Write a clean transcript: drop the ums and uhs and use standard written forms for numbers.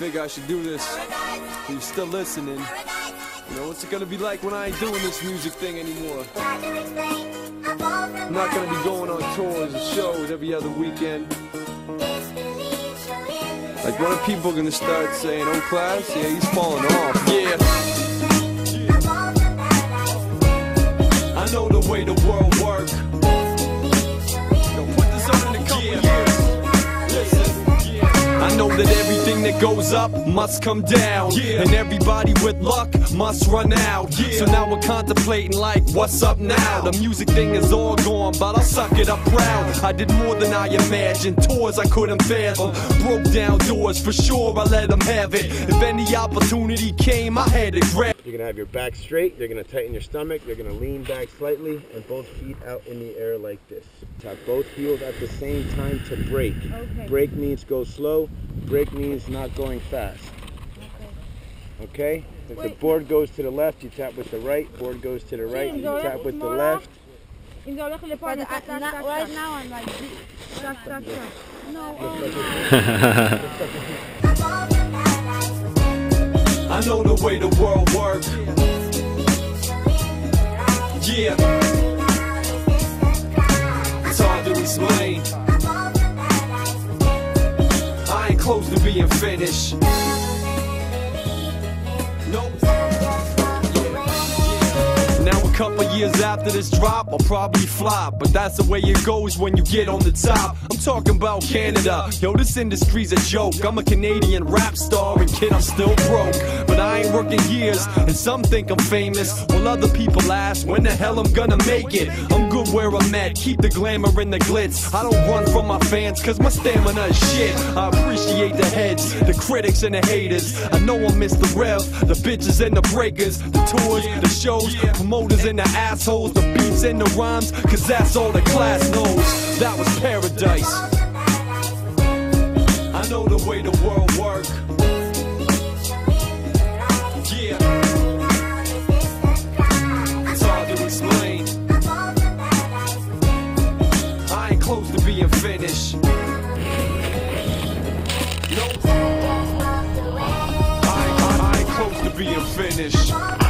figure I should do this. If you're still listening, you know, what's it gonna be like when I ain't doing this music thing anymore? I'm not gonna be going on tours or shows every other weekend. Like, when are people gonna start saying, "Oh, class, yeah, he's falling off"? Yeah. I know the way the world works. Yo, put this on in a couple years. Listen. I know that everything that goes up must come down, and everybody with luck must run out. So now we're contemplating like, what's up now? The music thing is all gone, but I'll suck it up proud. I did more than I imagined, tours I couldn't fathom, broke down doors, for sure I let them have it. If any opportunity came, I had to grab. You're gonna have your back straight, you're gonna tighten your stomach, you're gonna lean back slightly, and both feet out in the air like this. Tap both heels at the same time to brake. Okay. Brake means go slow, brake means not going fast. Okay? If the board goes to the left, you tap with the right, board goes to the right, you tap with the left. Not right now, I'm like, no, I know the way the world works. Yeah. It's hard to explain. I ain't close to being finished. Nope. Now a couple years after this drop, I'll probably flop, but that's the way it goes when you get on the top. I'm talking about Canada. Yo, this industry's a joke. I'm a Canadian rap star, and kid, I'm still broke. But I ain't working years, and some think I'm famous, while other people ask when the hell I'm gonna make it. I'm good where I'm at, keep the glamour and the glitz. I don't run from my fans, cause my stamina is shit. I appreciate the heads, the critics and the haters. I know I miss the rev, the bitches and the breakers, the tours, the shows, promoters and the assholes, the beats and the rhymes, cause that's all the class knows. That was paradise. I know the way the world works. Yeah. It's hard to explain. I ain't close to being finished. Nope. I ain't close to being finished.